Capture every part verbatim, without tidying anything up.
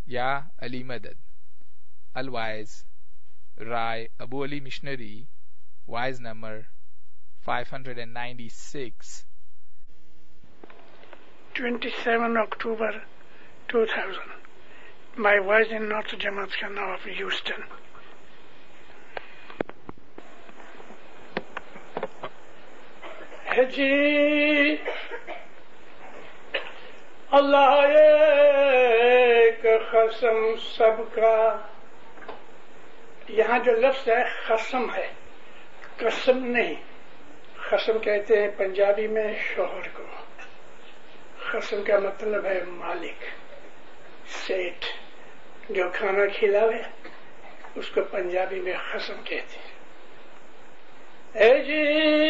یا علی مدد. Alwaiz Rai Abu Ali missionary, Waiz number five ninety-six. twenty-seven October two thousand. My voice in North Jamaat Khana of Houston. ہے جی اللہ ایک قسم سب کا. یہاں جو لفظ ہے قسم ہے، قسم نہیں. قسم کہتے ہیں پنجابی میں شوہر کو. قسم کا مطلب ہے مالک، سیٹ، جو کھانا کھلاوے اس کو پنجابی میں قسم کہتے ہیں. اے جی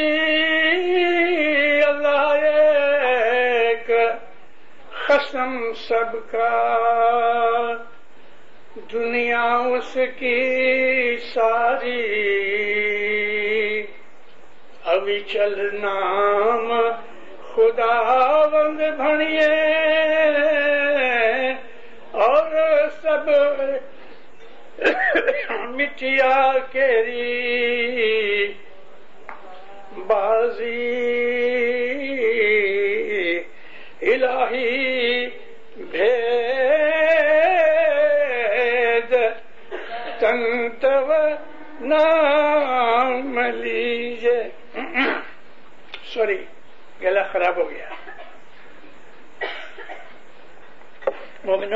اللہ ایک قسم سب کا، دنیا اس کی ساری، ابھی چل نام خداوند بھنیے، اور سب مٹیا کیری بازی، الہی بھید تنتو نام لیجے. سوری گلا خراب ہو گیا. مومنو،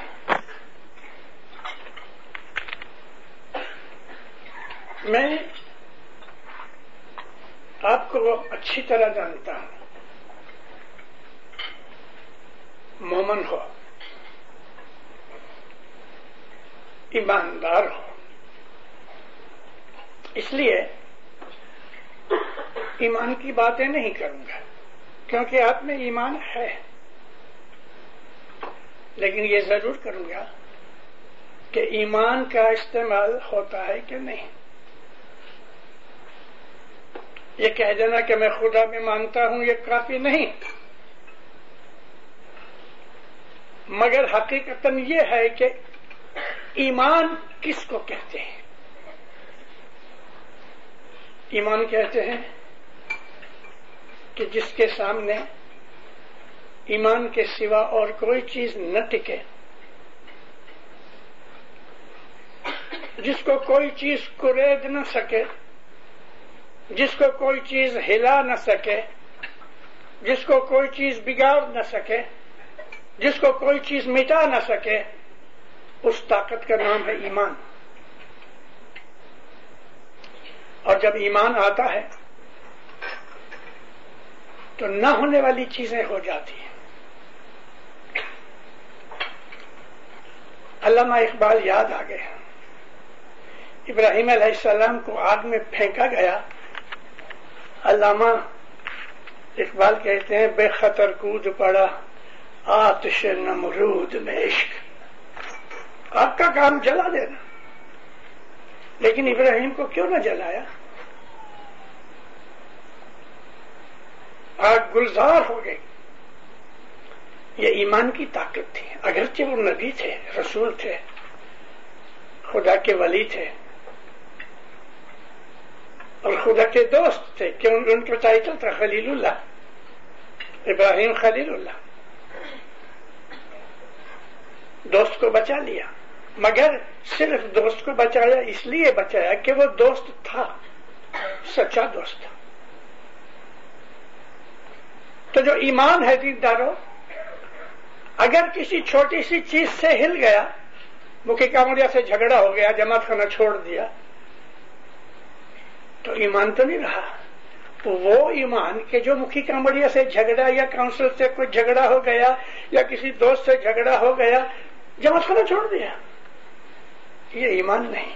میں آپ کو اچھی طرح جانتا ہوں. مومن ہو، ایماندار ہو. اس لیے ایمان کی باتیں نہیں کروں گا کیونکہ آپ میں ایمان ہے، لیکن یہ ضرور کروں گا کہ ایمان کا استعمال ہوتا ہے کہ نہیں. یہ کہہ دینا کہ میں خدا میں مانتا ہوں یہ کافی نہیں، مگر حقیقتاً یہ ہے کہ ایمان کس کو کہتے ہیں. ایمان کہتے ہیں کہ جس کے سامنے ایمان کے سوا اور کوئی چیز نہ ٹکے، جس کو کوئی چیز کرید نہ سکے، جس کو کوئی چیز ہلا نہ سکے، جس کو کوئی چیز بگاڑ نہ سکے، جس کو کوئی چیز مٹا نہ سکے، اس طاقت کا نام ہے ایمان. اور جب ایمان آتا ہے تو نہ ہونے والی چیزیں ہو جاتی ہیں. علامہ اقبال یاد آ گئے. ابراہیم علیہ السلام کو آگ میں پھینکا گیا. علامہ اقبال کہتے ہیں بے خطر کود پڑا آتش نمرود میں عشق. آگ کا کام جلا دینا، لیکن ابراہیم کو کیوں نہ جلایا؟ آگ گلزار ہو گئی. یہ ایمان کی طاقت تھی. اگرچہ وہ نبی تھے، رسول تھے، خدا کے ولی تھے اور خدا کے دوست تھے، کہ ان کا ٹائٹل تھا خلیل اللہ. ابراہیم خلیل اللہ، دوست کو بچا لیا. مگر صرف دوست کو بچایا اس لیے بچایا کہ وہ دوست تھا، سچا دوست تھا. تو جو ایمان ہے دینداروں، اگر کسی چھوٹی سی چیز سے ہل گیا، مکھی کامڑیا سے جھگڑا ہو گیا، جماعت خانہ چھوڑ دیا، تو ایمان تو نہیں رہا. وہ ایمان کہ جو مکھی کامڑیا سے جھگڑا یا کونسل سے کوئی جھگڑا ہو گیا یا کسی دوست سے جھگڑا ہو گیا، جماعت خانہ چھوڑ دیا، یہ ایمان نہیں.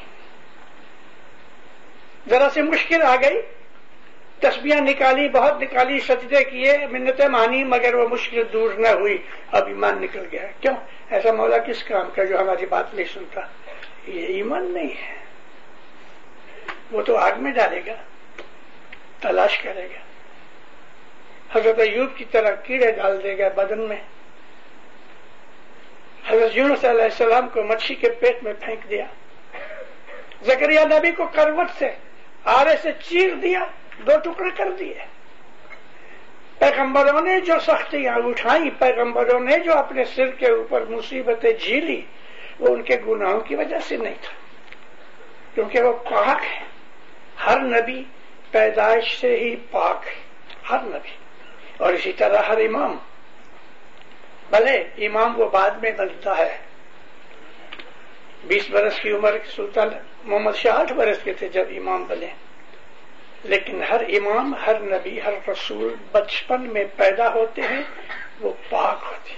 ذرا سی مشکل آ گئی، تسبیحاں نکالی، بہت نکالی، سجدے کیے، منتیں مانی، مگر وہ مشکل دور نہ ہوئی، اب ایمان نکل گیا. کیوں؟ ایسا مولا کس کام کا جو ہماری بات نہیں سنتا؟ یہ ایمان نہیں ہے. وہ تو آگ میں ڈالے گا، تلاش کرے گا. حضرت ایوب کی طرح کیڑے ڈال دے گا بدن میں، حضرت یونس علیہ السلام کو مچھی کے پیٹ میں پھینک دیا، زکریا نبی کو کروٹ سے آرے سے چیر دیا، دو ٹکڑے کر دیے۔ پیغمبروں نے جو سختیاں اٹھائیں، پیغمبروں نے جو اپنے سر کے اوپر مصیبتیں جھیلی، وہ ان کے گناہوں کی وجہ سے نہیں تھا، کیونکہ وہ پاک ہے۔ ہر نبی پیدائش سے ہی پاک ہے، ہر نبی، اور اسی طرح ہر امام، بھلے امام وہ بعد میں بنتا ہے۔ بیس برس کی عمر سلطان محمد شاہ آٹھ برس کے تھے جب امام بنے، لیکن ہر امام، ہر نبی، ہر رسول بچپن میں پیدا ہوتے ہیں، وہ پاک ہوتے ہیں۔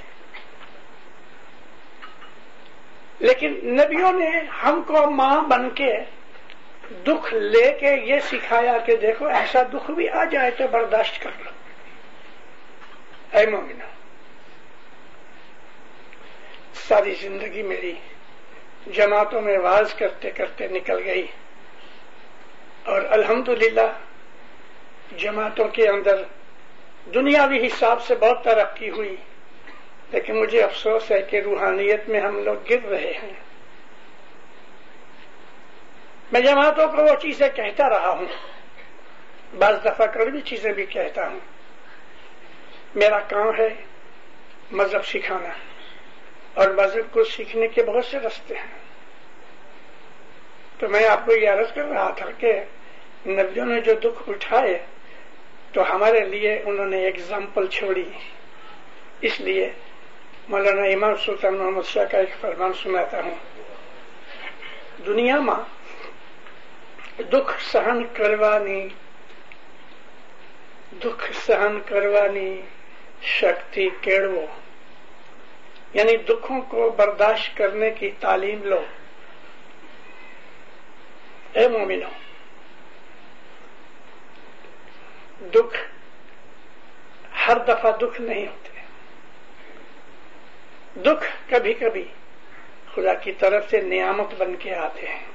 لیکن نبیوں نے ہم کو ماں بن کے دکھ لے کے یہ سکھایا کہ دیکھو ایسا دکھ بھی آ جائے تو برداشت کر لو۔ اے مومنو، ساری زندگی میری جماعتوں میں واز کرتے کرتے نکل گئی، اور الحمدللہ جماعتوں کے اندر دنیاوی حساب سے بہت ترقی ہوئی، لیکن مجھے افسوس ہے کہ روحانیت میں ہم لوگ گر رہے ہیں۔ میں جماعتوں کو وہ چیزیں کہتا رہا ہوں، بعض دفعہ کڑوی چیزیں بھی کہتا ہوں۔ میرا کام ہے مذہب سکھانا، اور مذہب کو سیکھنے کے بہت سے راستے ہیں۔ تو میں آپ کو یہ عرض کر رہا تھا کہ نبیوں نے جو دکھ اٹھائے تو ہمارے لیے انہوں نے ایگزامپل چھوڑی۔ اس لیے مولانا امام سلطان محمد شاہ کا ایک فرمان سناتا ہوں۔ دنیا میں دکھ سہن کروانی، دکھ سہن کروانی شکتی کیڑو، یعنی دکھوں کو برداشت کرنے کی تعلیم لو۔ اے مومنو، دکھ ہر دفعہ دکھ نہیں ہوتے، دکھ کبھی کبھی خدا کی طرف سے نعمت بن کے آتے ہیں۔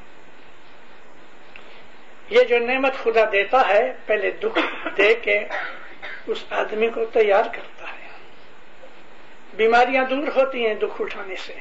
یہ جو نعمت خدا دیتا ہے، پہلے دکھ دے کے اس آدمی کو تیار کرتا ہے۔ بیماریاں دور ہوتی ہیں دکھ اٹھانے سے۔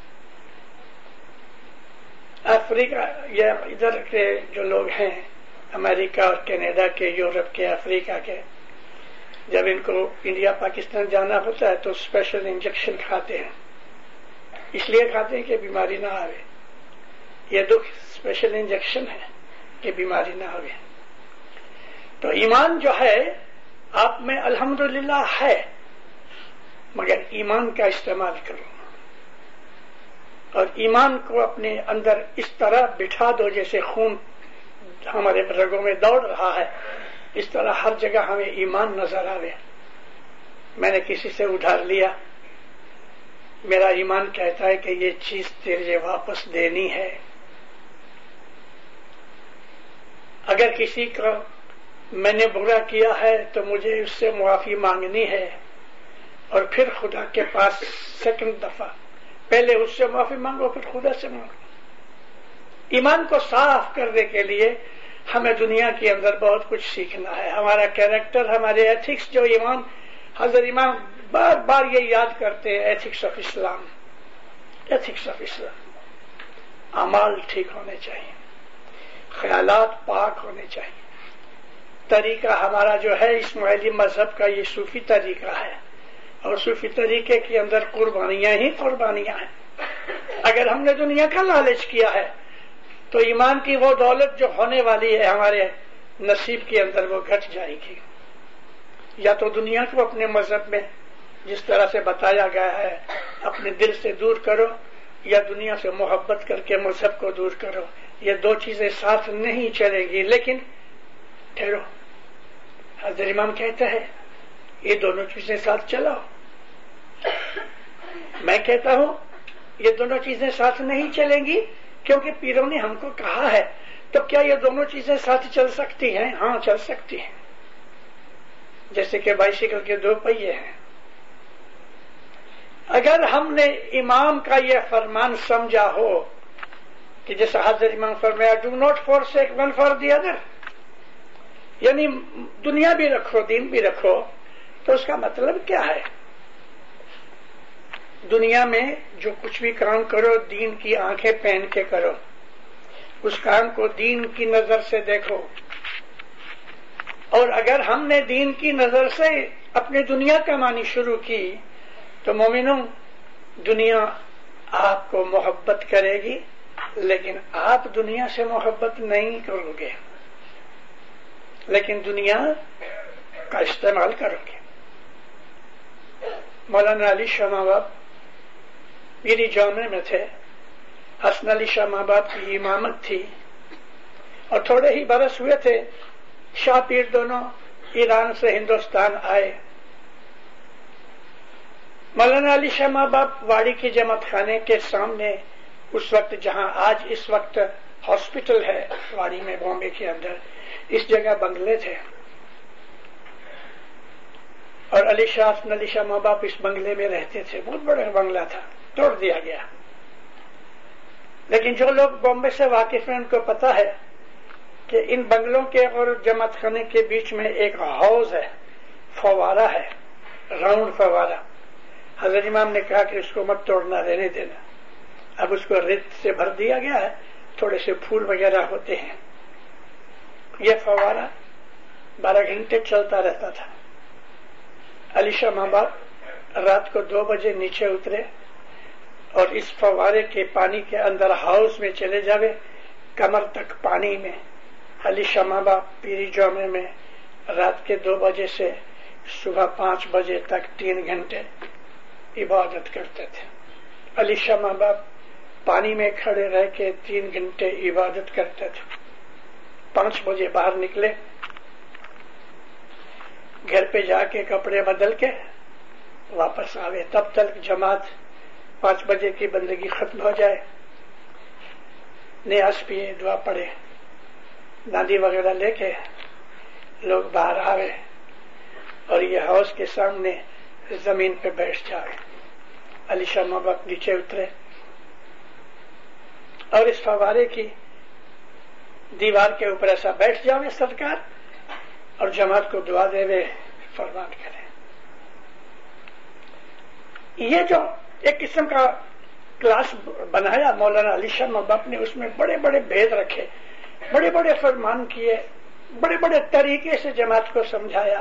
افریقہ یا ادھر کے جو لوگ ہیں، امریکہ اور کینیڈا کے، یورپ کے، افریقہ کے، جب ان کو انڈیا پاکستان جانا ہوتا ہے تو اسپیشل انجیکشن کھاتے ہیں۔ اس لیے کھاتے ہیں کہ بیماری نہ آئے۔ یہ دکھ اسپیشل انجیکشن ہے کہ بیماری نہ آئے۔ تو ایمان جو ہے آپ میں الحمدللہ ہے، مگر ایمان کا استعمال کرو، اور ایمان کو اپنے اندر اس طرح بٹھا دو جیسے خون ہمارے رگوں میں دوڑ رہا ہے، اس طرح ہر جگہ ہمیں ایمان نظر آئے۔ میں نے کسی سے ادھار لیا، میرا ایمان کہتا ہے کہ یہ چیز تیرے واپس دینی ہے۔ اگر کسی کو میں نے برا کیا ہے تو مجھے اس سے معافی مانگنی ہے، اور پھر خدا کے پاس سیکنڈ دفعہ، پہلے اس سے معافی مانگو پھر خدا سے مانگو۔ ایمان کو صاف کرنے کے لیے ہمیں دنیا کے اندر بہت کچھ سیکھنا ہے۔ ہمارا کیریکٹر، ہمارے ایتھکس، جو ایمان، حضرت امام بار بار یہ یاد کرتے ہیں، ethics of Islam, ethics of Islam. اعمال ٹھیک ہونے چاہیے، خیالات پاک ہونے چاہیے۔ طریقہ ہمارا جو ہے اسماعیلی مذہب کا، یہ صوفی طریقہ ہے، اور صوفی طریقے کے اندر قربانیاں ہی قربانیاں ہیں۔ اگر ہم نے دنیا کا لالچ کیا ہے تو ایمان کی وہ دولت جو ہونے والی ہے ہمارے نصیب کے اندر، وہ گھٹ جائے گی۔ یا تو دنیا کو اپنے مذہب میں جس طرح سے بتایا گیا ہے اپنے دل سے دور کرو، یا دنیا سے محبت کر کے مذہب کو دور کرو۔ یہ دو چیزیں ساتھ نہیں چلیں گی۔ لیکن ٹھہرو، حضرت امام کہتا ہے یہ دونوں چیزیں ساتھ چلاؤ۔ میں کہتا ہوں یہ دونوں چیزیں ساتھ نہیں چلیں گی، کیونکہ پیروں نے ہم کو کہا ہے۔ تو کیا یہ دونوں چیزیں ساتھ چل سکتی ہیں؟ ہاں چل سکتی ہیں، جیسے کہ بائسیکل کے دو پہیے ہیں۔ اگر ہم نے امام کا یہ فرمان سمجھا ہو کہ جیسا حضرت امام فرمایا do not forsake one for the other, یعنی دنیا بھی رکھو دین بھی رکھو، تو اس کا مطلب کیا ہے؟ دنیا میں جو کچھ بھی کام کرو دین کی آنکھیں پہن کے کرو، اس کام کو دین کی نظر سے دیکھو. اور اگر ہم نے دین کی نظر سے اپنی دنیا کمانی شروع کی تو مومنوں، دنیا آپ کو محبت کرے گی، لیکن آپ دنیا سے محبت نہیں کرو گے، لیکن دنیا کا استعمال کرو گے. مولانا علی شاہ ماں باپ پیری جامع میں تھے، حسن علی شاہ ماں باپ کی امامت تھی، اور تھوڑے ہی برس ہوئے تھے شاہ پیر دونوں ایران سے ہندوستان آئے. مولانا علی شاہ ماں باپ واڑی کے جماعت خانے کے سامنے، اس وقت جہاں آج اس وقت ہاسپٹل ہے واڑی میں بامبے کے اندر، اس جگہ بنگلے تھے، اور علی شاہ حسن علی شاہ ماں باپ اس بنگلے میں رہتے تھے. بہت بڑا بنگلہ تھا، توڑ دیا گیا. لیکن جو لوگ بامبے سے واقف ہیں ان کو پتا ہے کہ ان بنگلوں کے اور جماعت خانے کے بیچ میں ایک حوض ہے، فوارہ ہے، راؤنڈ فوارہ. حضرت امام نے کہا کہ اس کو مت توڑنا، رہنے دینا. اب اس کو ریت سے بھر دیا گیا ہے، تھوڑے سے پھول وغیرہ ہوتے ہیں. یہ فوارہ بارہ گھنٹے چلتا رہتا تھا. علی شاہ ماں باپ رات کو دو بجے نیچے اترے اور اس فوارے کے پانی کے اندر ہاؤس میں چلے جاوے، کمر تک پانی میں. علی شاہ ماں باپ پیری جامع میں رات کے دو بجے سے صبح پانچ بجے تک تین گھنٹے عبادت کرتے تھے. علی شاہ ماں باپ پانی میں کھڑے رہ کے تین گھنٹے عبادت کرتے تھے. پانچ بجے باہر نکلے، گھر پہ جا کے کپڑے بدل کے واپس آوے، تب تک جماعت پانچ بجے کی بندگی ختم ہو جائے. نیاز پیے، دعا پڑے، نادی وغیرہ لے کے لوگ باہر آوے اور یہ ہاؤس کے سامنے زمین پہ بیٹھ جائے. علی شاہ ماں باپ نیچے اترے اور اس فوارے کی دیوار کے اوپر ایسا بیٹھ جاوے سرکار، اور جماعت کو دعا دے وے، فرمان کرے. یہ جو ایک قسم کا کلاس بنایا مولانا علی شاہ ماں باپ نے، اس میں بڑے بڑے بھید رکھے، بڑے بڑے فرمان کیے، بڑے بڑے طریقے سے جماعت کو سمجھایا.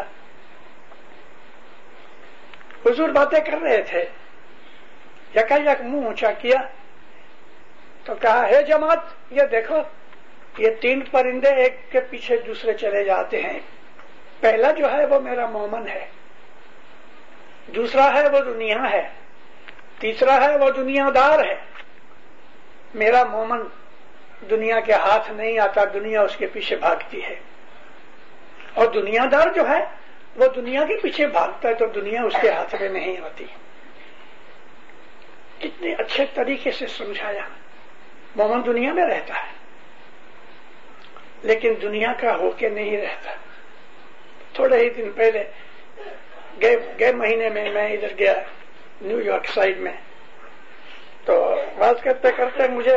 حضور باتیں کر رہے تھے، یکا یک منہ اونچا کیا تو کہا، ہے جماعت یہ دیکھو، یہ تین پرندے ایک کے پیچھے دوسرے چلے جاتے ہیں. پہلا جو ہے وہ میرا مومن ہے، دوسرا ہے وہ دنیا ہے، تیسرا ہے وہ دنیا دار ہے. میرا مومن دنیا کے ہاتھ نہیں آتا، دنیا اس کے پیچھے بھاگتی ہے. اور دنیا دار جو ہے وہ دنیا کے پیچھے بھاگتا ہے تو دنیا اس کے ہاتھ میں نہیں آتی. کتنے اچھے طریقے سے سمجھایا. مومن دنیا میں رہتا ہے لیکن دنیا کا ہو کے نہیں رہتا. تھوڑے ہی دن پہلے گئے گئے مہینے میں میں ادھر گیا نیو یارک سائڈ میں، تو بات کرتے کرتے مجھے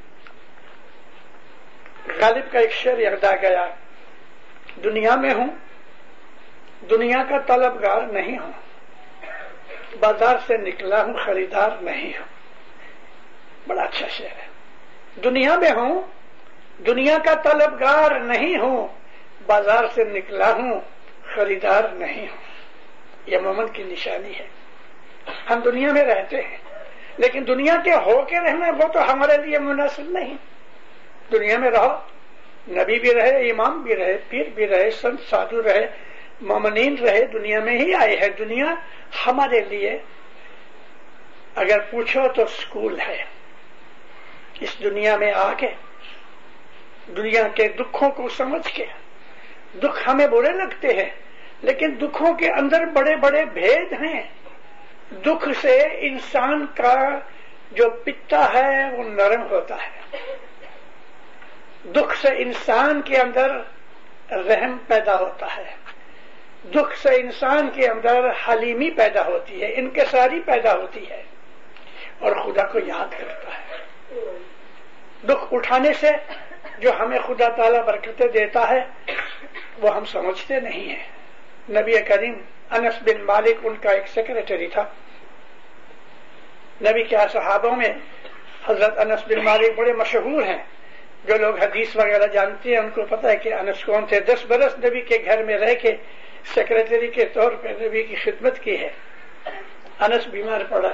غالب کا ایک شعر یاد آ گیا، دنیا میں ہوں دنیا کا طلبگار نہیں ہوں، بازار سے نکلا ہوں خریدار نہیں ہوں. بڑا اچھا شعر ہے. دنیا میں ہوں دنیا کا طلبگار نہیں ہوں، بازار سے نکلا ہوں خریدار نہیں ہوں. یہ مومن کی نشانی ہے. ہم دنیا میں رہتے ہیں لیکن دنیا کے ہو کے رہنا وہ تو ہمارے لیے مناسب نہیں. دنیا میں رہو، نبی بھی رہے، امام بھی رہے، پیر بھی رہے، سنت سادھو رہے، مومنین رہے، دنیا میں ہی آئے ہیں. دنیا ہمارے لیے اگر پوچھو تو اسکول ہے. اس دنیا میں آ کے دنیا کے دکھوں کو سمجھ کے، دکھ ہمیں برے لگتے ہیں لیکن دکھوں کے اندر بڑے بڑے بھید ہیں. دکھ سے انسان کا جو پتا ہے وہ نرم ہوتا ہے. دکھ سے انسان کے اندر رحم پیدا ہوتا ہے. دکھ سے انسان کے اندر حلیمی پیدا ہوتی ہے، انکساری پیدا ہوتی ہے اور خدا کو یاد کرتا ہے. دکھ اٹھانے سے جو ہمیں خدا تعالی برکتیں دیتا ہے وہ ہم سمجھتے نہیں ہیں. نبی کریم انس بن مالک ان کا ایک سیکریٹری تھا. نبی کے صحابوں میں حضرت انس بن مالک بڑے مشہور ہیں. جو لوگ حدیث وغیرہ جانتے ہیں ان کو پتہ ہے کہ انس کون تھے. دس برس نبی کے گھر میں رہ کے سیکرٹری کے طور پہ نبی کی خدمت کی ہے. انس بیمار پڑا,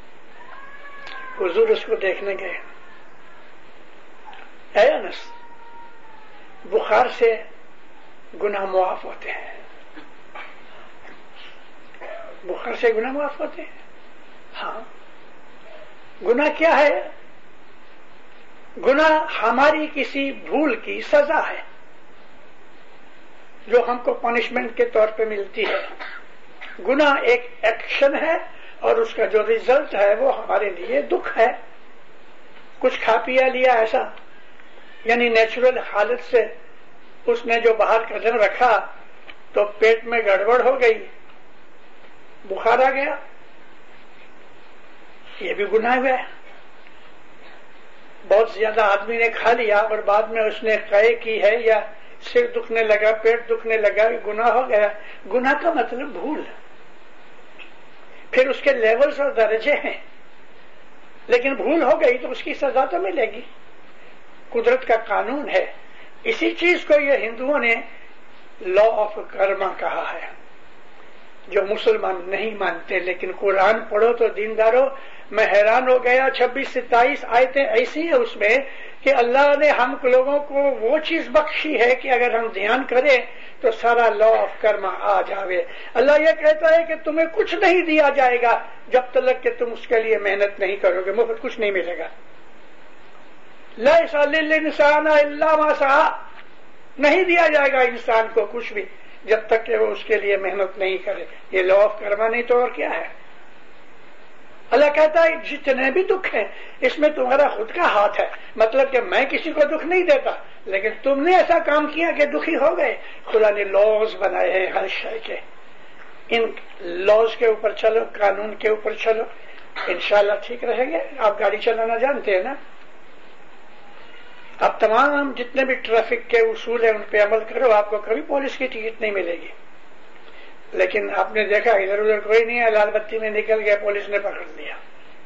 حضور اس کو دیکھنے گئے. اے انس, بخار سے گناہ معاف ہوتے ہیں. بخار سے گناہ معاف ہوتے ہیں؟ ہاں. گناہ کیا ہے؟ گناہ ہماری کسی بھول کی سزا ہے جو ہم کو پنشمنٹ کے طور پہ ملتی ہے. گناہ ایک ایکشن ہے اور اس کا جو ریزلٹ ہے وہ ہمارے لیے دکھ ہے. کچھ کھا پیا لیا ایسا, یعنی نیچرل حالت سے اس نے جو باہر قدم رکھا تو پیٹ میں گڑبڑ ہو گئی, بخار آ گیا, یہ بھی گناہ ہوا ہے. بہت زیادہ آدمی نے کھا لیا اور بعد میں اس نے قے کی ہے یا سر دکھنے لگا, پیٹ دکھنے لگا, گناہ ہو گیا. گناہ کا مطلب بھول. پھر اس کے لیولز اور درجے ہیں, لیکن بھول ہو گئی تو اس کی سزا تو ملے گی. قدرت کا قانون ہے. اسی چیز کو یہ ہندوؤں نے لا آف کرما کہا ہے, جو مسلمان نہیں مانتے. لیکن قرآن پڑھو تو دیندارو, میں حیران ہو گیا. چھبیس ستائیس آیتیں ایسی ہیں اس میں کہ اللہ نے ہم لوگوں کو وہ چیز بخشی ہے کہ اگر ہم دھیان کریں تو سارا لا آف کرما آ جاوے. اللہ یہ کہتا ہے کہ تمہیں کچھ نہیں دیا جائے گا جب تک کہ تم اس کے لیے محنت نہیں کرو گے. مفت کچھ نہیں ملے گا. لیس للانسان الا ما سعى, نہیں دیا جائے گا انسان کو کچھ بھی جب تک کہ وہ اس کے لیے محنت نہیں کرے. یہ لا آف کرما نہیں تو اور کیا ہے؟ اللہ کہتا ہے جتنے بھی دکھ ہیں اس میں تمہارا خود کا ہاتھ ہے. مطلب کہ میں کسی کو دکھ نہیں دیتا, لیکن تم نے ایسا کام کیا کہ دکھی ہو گئے. خدا نے لاز بنائے ہیں ہر شے کے. ان لاز کے اوپر چلو, قانون کے اوپر چلو, انشاءاللہ ٹھیک رہیں گے. آپ گاڑی چلانا جانتے ہیں نا؟ اب تمام جتنے بھی ٹریفک کے اصول ہیں ان پہ عمل کرو, آپ کو کبھی پولیس کی ٹکٹ نہیں ملے گی. لیکن آپ نے دیکھا ادھر ادھر کوئی نہیں ہے, لال بتی میں نکل گیا, پولیس نے پکڑ لیا.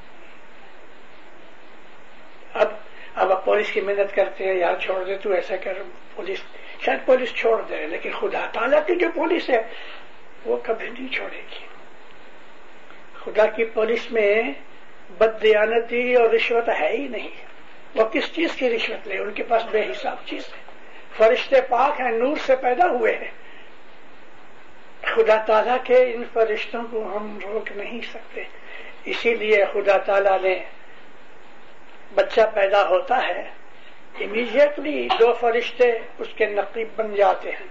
اب اب آپ پولیس کی محنت کرتے ہیں, یار چھوڑ دے تو ایسا کر. پولیس شاید پولیس چھوڑ دے, لیکن خدا تعالیٰ کی جو پولیس ہے وہ کبھی نہیں چھوڑے گی. خدا کی پولیس میں بددیانتی اور رشوت ہے ہی نہیں. وہ کس چیز کی رشوت لے؟ ان کے پاس بے حساب چیز ہے. فرشتے پاک ہیں, نور سے پیدا ہوئے ہیں. خدا تعالیٰ کے ان فرشتوں کو ہم روک نہیں سکتے. اسی لیے خدا تعالیٰ نے بچہ پیدا ہوتا ہے, امیڈیٹلی دو فرشتے اس کے نقیب بن جاتے ہیں.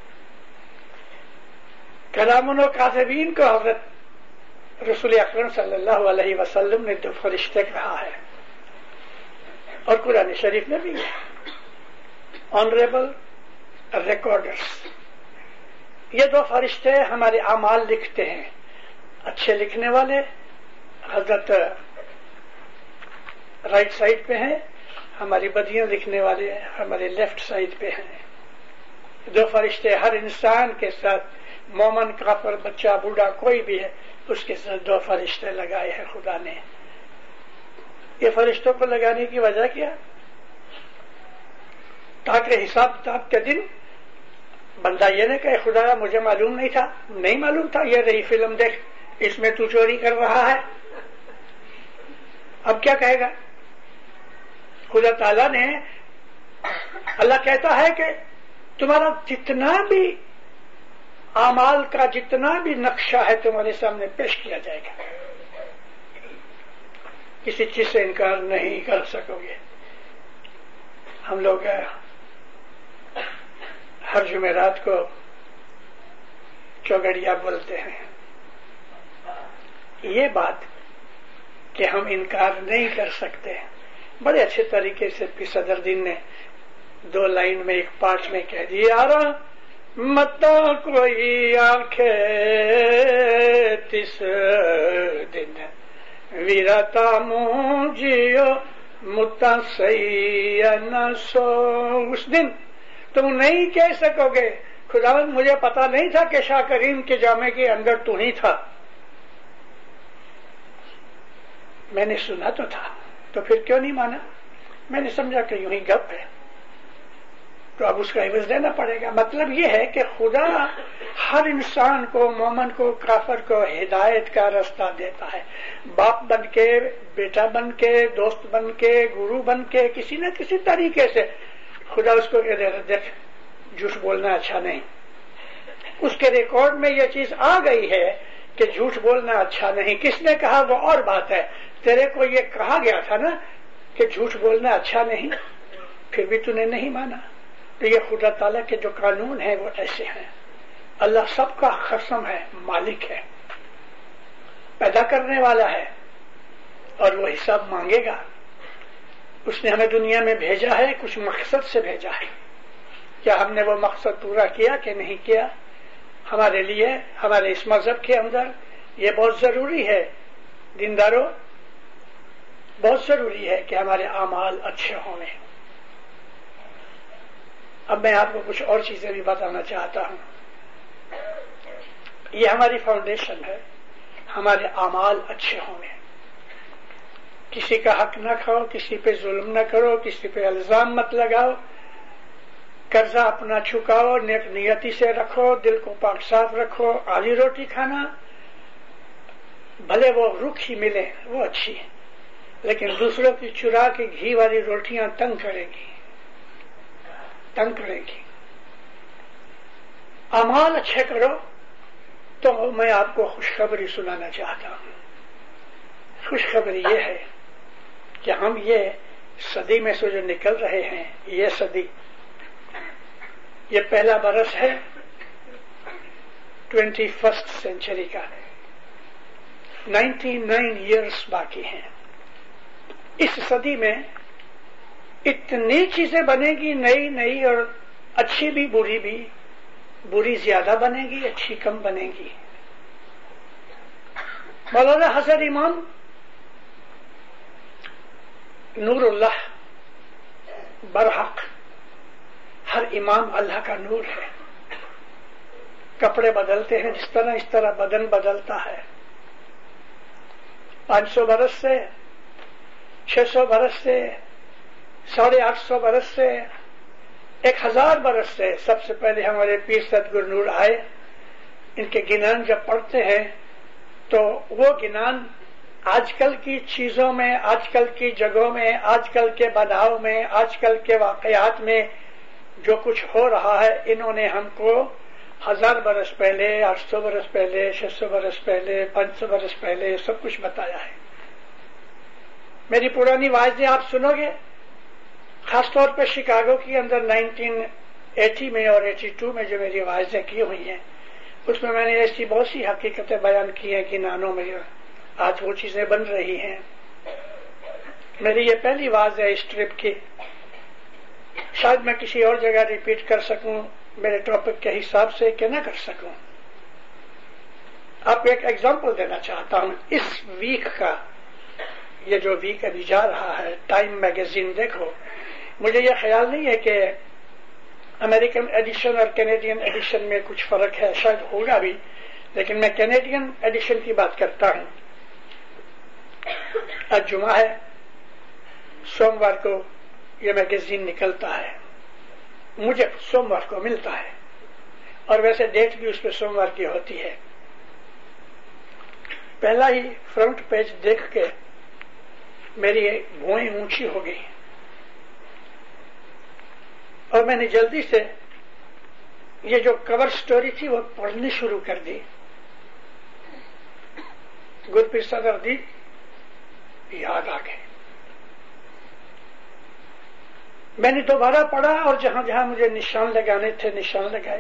کلام و کاتبین کو حضرت رسول اکرم صلی اللہ علیہ وسلم نے دو فرشتے کہا ہے, اور قرآن شریف میں بھی آنریبل ریکارڈرز. یہ دو فرشتے ہمارے اعمال لکھتے ہیں. اچھے لکھنے والے حضرت رائٹ سائڈ پہ ہیں, ہماری بدیاں لکھنے والے ہمارے لیفٹ سائڈ پہ ہیں. دو فرشتے ہر انسان کے ساتھ, مومن, کافر, بچہ, بوڑھا, کوئی بھی ہے, اس کے ساتھ دو فرشتے لگائے ہیں خدا نے. یہ فرشتوں کو لگانے کی وجہ کیا؟ تاکہ حساب کتاب کے دن بندہ یہ نہ کہے خدا مجھے معلوم نہیں تھا. نہیں معلوم تھا, یہ رہی فلم دیکھ, اس میں تو چوری کر رہا ہے. اب کیا کہے گا؟ خدا تعالیٰ نے, اللہ کہتا ہے کہ تمہارا جتنا بھی اعمال کا جتنا بھی نقشہ ہے تمہارے سامنے پیش کیا جائے گا. کسی چیز سے انکار نہیں کر سکو گے. ہم لوگ ہر جمعرات کو چوگڑیا بولتے ہیں. یہ بات کہ ہم انکار نہیں کر سکتے بڑے اچھے طریقے سے پھر صدر دین نے دو لائن میں ایک پارٹ میں کہہ دیا, یار متا کوئی آنکھے تس دن ویرتا مجھیو متا سینا سو. اس دن تم نہیں کہہ سکو گے خداوند مجھے پتا نہیں تھا کہ شاہ کریم کے جامع کے اندر تو ہی تھا. میں نے سنا تو تھا، تو پھر کیوں نہیں مانا؟ میں نے سمجھا کہ یوں ہی گپ ہے، تو اب اس کا عوض دینا پڑے گا۔ مطلب یہ ہے کہ خدا ہر انسان کو، مومن کو، کافر کو ہدایت کا راستہ دیتا ہے، باپ بن کے، بیٹا بن کے، دوست بن کے، گرو بن کے، کسی نہ کسی طریقے سے خدا اس کو کہہ دیتا دیکھ جھوٹ بولنا اچھا نہیں۔ اس کے ریکارڈ میں یہ چیز آ گئی ہے کہ جھوٹ بولنا اچھا نہیں۔ کس نے کہا وہ اور بات ہے، تیرے کو یہ کہا گیا تھا نا کہ جھوٹ بولنا اچھا نہیں، پھر بھی تو نے نہیں مانا۔ تو یہ خدا تعالیٰ کے جو قانون ہیں وہ ایسے ہیں۔ اللہ سب کا خصم ہے، مالک ہے، پیدا کرنے والا ہے، اور وہ حساب مانگے گا۔ اس نے ہمیں دنیا میں بھیجا ہے، کچھ مقصد سے بھیجا ہے۔ کیا ہم نے وہ مقصد پورا کیا کہ نہیں کیا؟ ہمارے لیے، ہمارے اس مذہب کے اندر یہ بہت ضروری ہے، دینداروں، بہت ضروری ہے کہ ہمارے اعمال اچھے ہوں۔ اب میں آپ کو کچھ اور چیزیں بھی بتانا چاہتا ہوں۔ یہ ہماری فاؤنڈیشن ہے، ہمارے اعمال اچھے ہوں۔ کسی کا حق نہ کھاؤ، کسی پہ ظلم نہ کرو، کسی پہ الزام مت لگاؤ، قرضہ اپنا چکاؤ، نیک نیتی سے رکھو، دل کو پاک صاف رکھو۔ آلی روٹی کھانا بھلے وہ روکھی ملے وہ اچھی ہے، لیکن دوسروں کی چرا کے گھی والی روٹیاں تنگ کرے گی، تنگ کرے گی۔ اعمال اچھے کرو۔ تو میں آپ کو خوشخبری سنانا چاہتا ہوں۔ خوشخبری یہ ہے کہ ہم یہ صدی میں سے جو نکل رہے ہیں، یہ صدی، یہ پہلا برس ہے ٹوینٹی فرسٹ سینچری کا، نائنٹی نائن ایئرس باقی ہیں۔ اس صدی میں اتنی چیزیں بنے گی، نئی نئی، اور اچھی بھی بری بھی، بری زیادہ بنے گی، اچھی کم بنے گی۔ مولانا حسن امام نور اللہ برحق، ہر امام اللہ کا نور ہے۔ کپڑے بدلتے ہیں جس طرح، اس طرح بدن بدلتا ہے۔ پانچ سو برس سے، چھ سو برس سے، ساڑھے آٹھ سو برس سے، ایک ہزار برس سے سب سے پہلے ہمارے پیر صدگرو نور آئے۔ ان کے گنان جب پڑھتے ہیں تو وہ گنان آج کل کی چیزوں میں، آج کل کی جگہوں میں، آج کل کے بناؤ میں، آج کل کے واقعات میں جو کچھ ہو رہا ہے، انہوں نے ہم کو ہزار برس پہلے، آٹھ سو برس پہلے، چھ سو برس پہلے، پانچ سو برس پہلے سب کچھ بتایا ہے۔ میری پرانی واعظیں آپ سنو گے، خاص طور پہ شکاگو کی اندر نائنٹین ایٹی میں اور ایٹی ٹو میں جو میری واعظیں کی ہوئی ہیں، اس میں میں نے ایسی بہت سی حقیقتیں بیان کی ہیں کہ نانوں میں آج وہ چیزیں بن رہی ہیں۔ میری یہ پہلی واعظ ہے اس ٹرپ کی، شاید میں کسی اور جگہ ریپیٹ کر سکوں میرے ٹاپک کے حساب سے کہ نہ کر سکوں۔ آپ کو ایک ایگزامپل دینا چاہتا ہوں اس ویک کا، یہ جو ویک ابھی جا رہا ہے، ٹائم میگزین دیکھو۔ مجھے یہ خیال نہیں ہے کہ امریکن ایڈیشن اور کینیڈین ایڈیشن میں کچھ فرق ہے، شاید ہوگا بھی، لیکن میں کینیڈین ایڈیشن کی بات کرتا ہوں۔ آج جمعہ ہے، سوموار کو یہ میگزین نکلتا ہے، مجھے سوموار کو ملتا ہے، اور ویسے ڈیٹ بھی اس پہ سوموار کی ہوتی ہے۔ پہلا ہی فرنٹ پیج دیکھ کے میری بھوئیں اونچی ہو گئی، اور میں نے جلدی سے یہ جو کور سٹوری تھی وہ پڑھنی شروع کر دی۔ گرپیر صدر دی یاد آ گئے۔ میں نے دوبارہ پڑھا اور جہاں جہاں مجھے نشان لگانے تھے نشان لگائے۔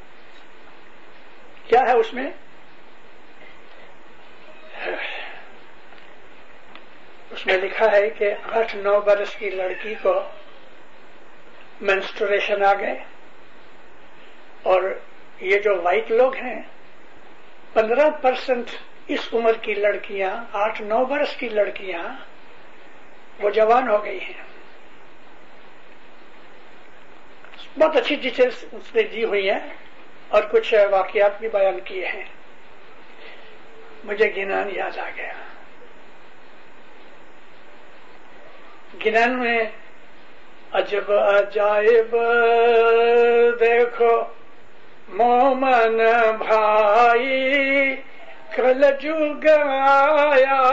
کیا ہے اس میں؟ اس میں لکھا ہے کہ آٹھ نو برس کی لڑکی کو منسٹریشن آ گئے، اور یہ جو وائٹ لوگ ہیں پندرہ پرسنٹ اس عمر کی لڑکیاں، آٹھ نو برس کی لڑکیاں وہ جوان ہو گئی ہیں۔ بہت اچھی ڈیٹیلز اس نے دی ہوئی ہیں اور کچھ واقعات بھی بیان کیے ہیں۔ مجھے گنان یاد آ گیا۔ गिनन में अजब अजायब देखो मोमन भाई कल जुग आया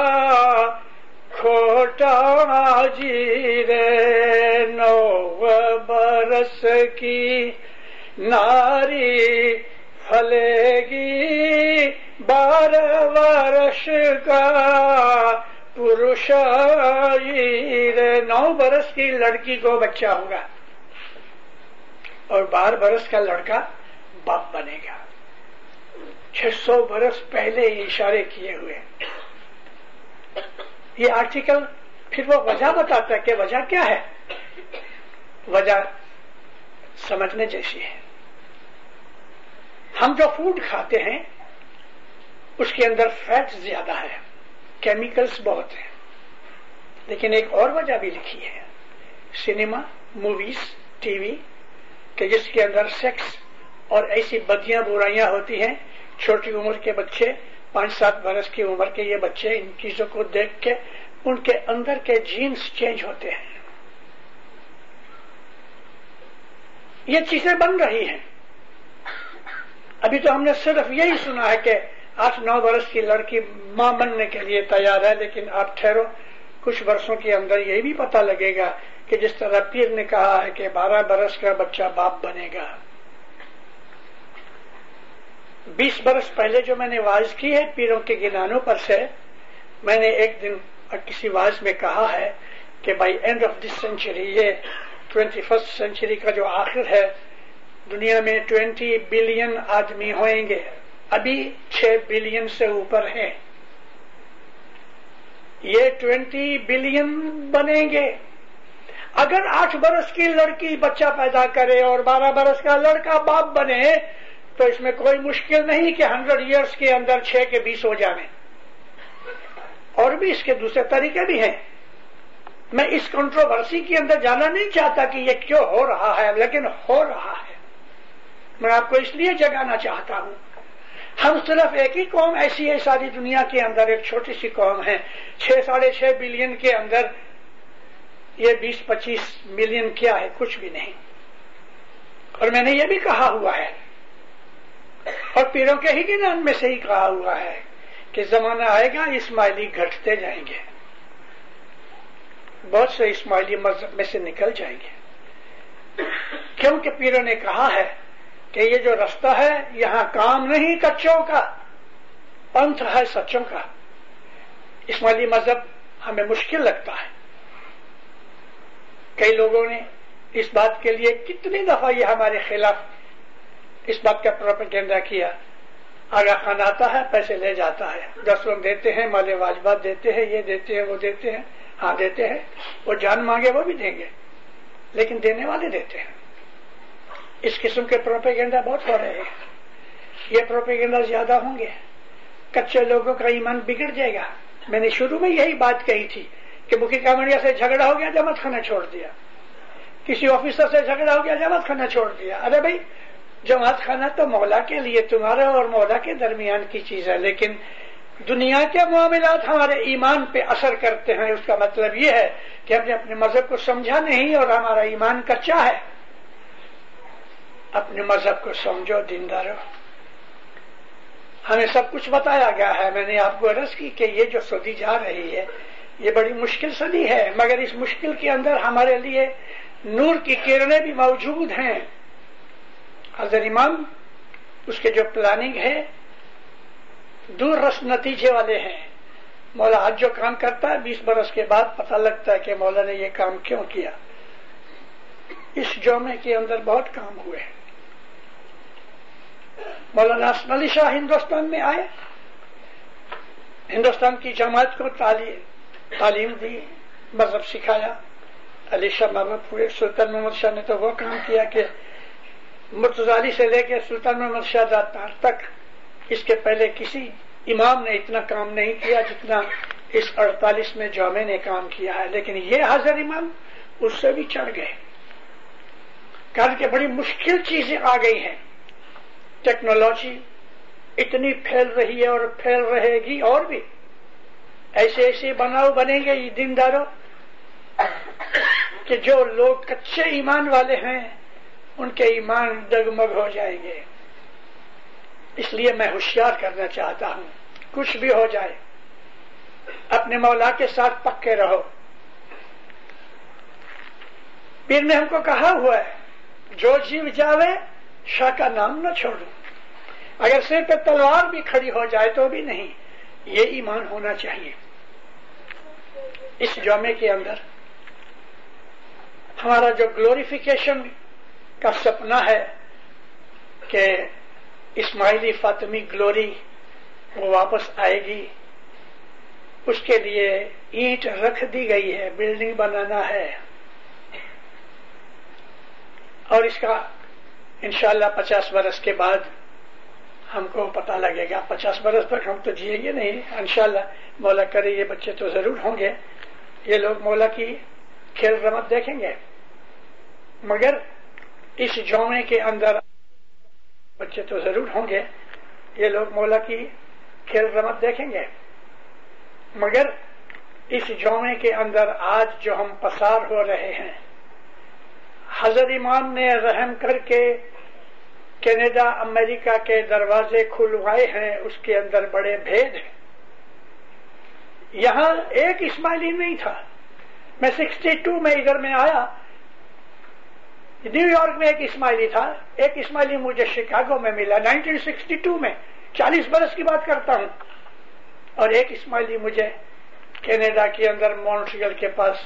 खोटा जी रे नौ बरस की नारी फलेगी बारह वर्ष का पुरुष रे। नौ बरस की लड़की को बच्चा होगा और बारह बरस का लड़का बाप बनेगा। छह सौ बरस पहले इशारे किए हुए। ये आर्टिकल फिर वो वजह बताता है कि वजह क्या है। वजह समझने जैसी है। हम जो फूड खाते हैं उसके अंदर फैट ज्यादा है, केमिकल्स बहुत हैं, लेकिन एक और वजह भी लिखी है। सिनेमा, मूवीज, टीवी के जिसके अंदर सेक्स और ऐसी बदियां बुराइयां होती हैं, छोटी उम्र के बच्चे, पांच सात वर्ष की उम्र के ये बच्चे इन चीजों को देख के उनके अंदर के जीन्स चेंज होते हैं। ये चीजें बन रही हैं। अभी तो हमने सिर्फ यही सुना है कि आठ नौ वर्ष की लड़की मां बनने के लिए तैयार है, लेकिन आप ठहरो, कुछ वर्षों के अंदर यही भी पता लगेगा कि जिस तरह पीर ने कहा है कि बारह बरस का बच्चा बाप बनेगा। बीस बरस पहले जो मैंने वाज की है पीरों के गिनानों पर से, मैंने एक दिन किसी वाज में कहा है कि by end of this century, ये ट्वेंटी फर्स्ट सेंचुरी का जो आखिर है, दुनिया में ट्वेंटी बिलियन आदमी होंगे। अभी छह बिलियन से ऊपर है। ये ट्वेंटी बिलियन बनेंगे। अगर आठ बरस की लड़की बच्चा पैदा करे और बारह बरस का लड़का बाप बने तो इसमें कोई मुश्किल नहीं कि हंड्रेड इयर्स के अंदर छह के बीस हो जाने। और भी इसके दूसरे तरीके भी हैं। मैं इस कंट्रोवर्सी के अंदर जाना नहीं चाहता कि ये क्यों हो रहा है, लेकिन हो रहा है। मैं आपको इसलिए जगाना चाहता हूं। हम सिर्फ एक ही कौम ऐसी है सारी दुनिया के अंदर, एक छोटी सी कौम है। छह साढ़े छह बिलियन के अंदर ये बीस पच्चीस मिलियन क्या है, कुछ भी नहीं। और मैंने ये भी कहा हुआ है और पीरों के ही गिनान में से ही कहा हुआ है कि जमाना आएगा इस्माइली घटते जाएंगे, बहुत से इस्माइली मजहब में से निकल जाएंगे। क्योंकि पीरों ने कहा है कि ये जो रास्ता है यहाँ काम नहीं कच्चों का, पंथ है सच्चों का। इस्माइली मजहब हमें मुश्किल लगता है। कई लोगों ने इस बात के लिए कितनी दफा ये हमारे खिलाफ इस बात का प्रोपेगेंडा किया। आगा खान आता है, पैसे ले जाता है, दस लोग देते हैं, माले वाजबात देते हैं, ये देते हैं, वो देते हैं। हाँ देते हैं, वो जान मांगे वो भी देंगे, लेकिन देने वाले देते हैं। इस किस्म के प्रोपेगेंडा बहुत हो रहे हैं। ये प्रोपेगेंडा ज्यादा होंगे, कच्चे लोगों का ईमान बिगड़ जाएगा। मैंने शुरू में यही बात कही थी कि मुखी कामड़िया से झगड़ा हो गया, जमात खाना छोड़ दिया। किसी ऑफिसर से झगड़ा हो गया, जमात खाना छोड़ दिया। अरे भाई, जमात खाना तो मौला के लिए, तुम्हारे और मौला के दरमियान की चीज है, लेकिन दुनिया के मामलात हमारे ईमान पे असर करते हैं। उसका मतलब ये है कि हमने अपने मजहब को समझा नहीं और हमारा ईमान कच्चा है। अपने मजहब को समझो, दीनदारो। हमें सब कुछ बताया गया है। मैंने आपको अर्ज की कि ये जो सदी जा रही है ये बड़ी मुश्किल सदी है, मगर इस मुश्किल के अंदर हमारे लिए नूर की किरणें भी मौजूद हैं। हज़रत इमाम उसके जो प्लानिंग है दूर रस नतीजे वाले हैं। मौला आज जो काम करता है बीस बरस के बाद पता लगता है कि मौला ने ये काम क्यों किया। इस जौमे के अंदर बहुत काम हुए। मौलाना हसन अली शाह हिंदुस्तान में आए, हिंदुस्तान की जमात को तालीम तालीम दी, मजहब सिखाया। अली शाह महमूद हुए। सुल्तान मोहम्मद शाह ने तो वो काम किया कि मुर्तजाली से लेकर सुल्तान मोहम्मद शाह तक इसके पहले किसी इमाम ने इतना काम नहीं किया जितना इस अड़तालीस में जौमे ने काम किया है। लेकिन ये हज़रत इमाम उससे भी चढ़ गए। कारण के बड़ी मुश्किल चीजें आ गई हैं। टेक्नोलॉजी इतनी फैल रही है और फैल रहेगी, और भी ऐसे ऐसे बनाव बनेंगे। ये दीनदारों, کہ جو لوگ کچے ایمان والے ہیں ان کے ایمان ڈگمگ ہو جائیں گے. اس لیے میں ہوشیار کرنا چاہتا ہوں، کچھ بھی ہو جائے اپنے مولا کے ساتھ پکے رہو. پیر نے ہم کو کہا ہوا ہے جو جیو جاوے شاہ کا نام نہ چھوڑو. اگر سر پہ تلوار بھی کھڑی ہو جائے تو بھی نہیں. یہ ایمان ہونا چاہیے. اس جامعے کے اندر ہمارا جو گلوریفیکیشن کا سپنا ہے کہ اسماعیلی فاطمی گلوری وہ واپس آئے گی، اس کے لیے اینٹ رکھ دی گئی ہے، بلڈنگ بنانا ہے، اور اس کا انشاءاللہ پچاس برس کے بعد ہم کو پتہ لگے گا. پچاس برس تک ہم تو جیئیں گے نہیں، انشاءاللہ مولا کرے یہ بچے تو ضرور ہوں گے. یہ لوگ مولا کی کھیل رمت دیکھیں گے، مگر اس جامعے کے اندر بچے تو ضرور ہوں گے. یہ لوگ مولا کی کھیل رمت دیکھیں گے، مگر اس جامعے کے اندر آج جو ہم پسار ہو رہے ہیں، حضرت امام نے رحم کر کے کینیڈا امریکہ کے دروازے کھلوائے ہیں. اس کے اندر بڑے بھید ہیں. یہاں ایک اسماعیلی نہیں تھا. میں سکسٹی ٹو میں ادھر میں آیا، نیو یارک میں ایک اسماعیلی تھا. ایک اسماعیلی مجھے شکاگو میں ملا نائنٹین سکسٹی ٹو میں، چالیس برس کی بات کرتا ہوں. اور ایک اسماعیلی مجھے کینیڈا کے اندر مونٹریل کے پاس